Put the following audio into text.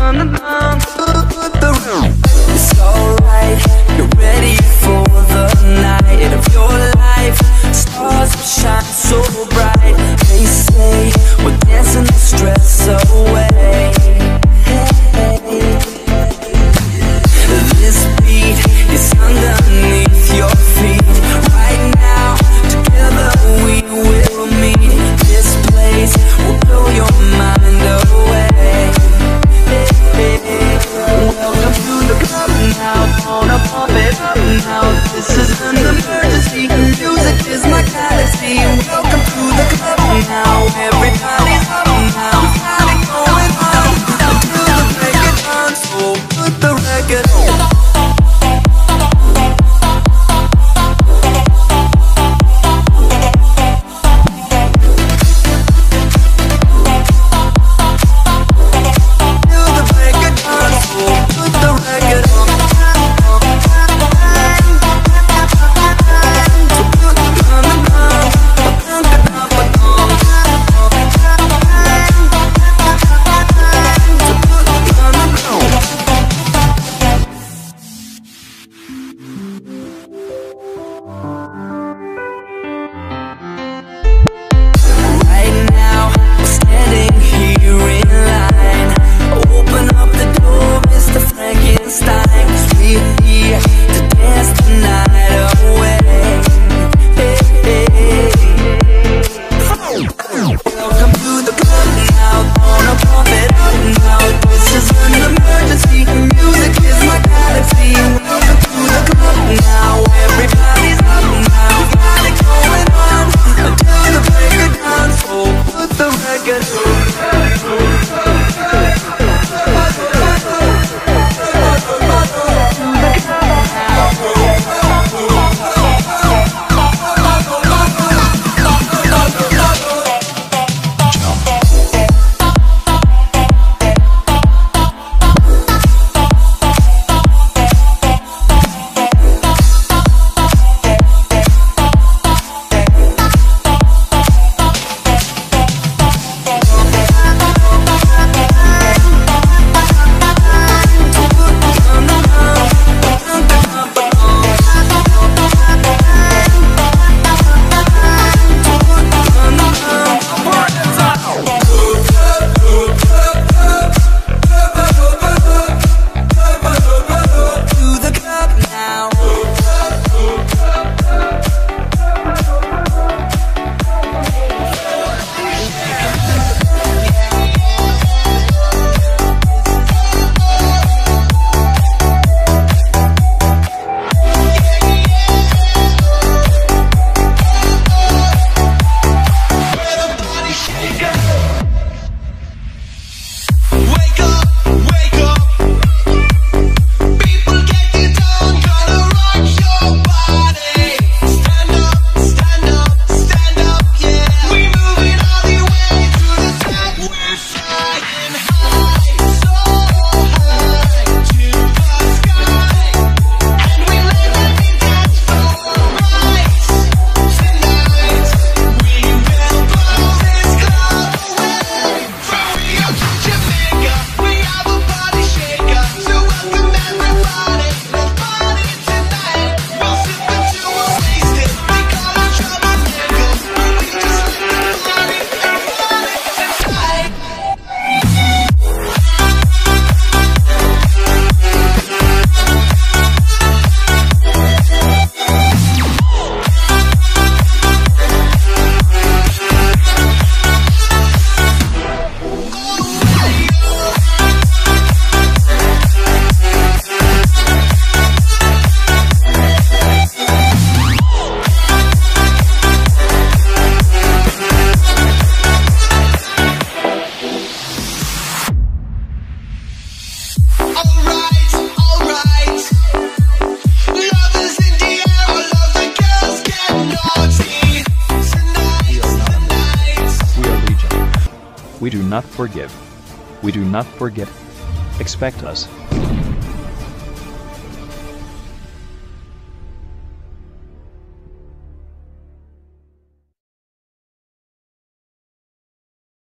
It's alright, you're ready for the night of your life. Stars will shine so bright. They say we're dancing the stress away. This beat is underneath your feet. Right now, together we will meet. This place will blow your mind away. Welcome to the club now, wanna pump it up now. This is an emergency, music is my galaxy. Welcome to the club now, everybody's up now. Party going on until the break of dawn. So put the record on. We do not forgive. We do not forget. Expect us.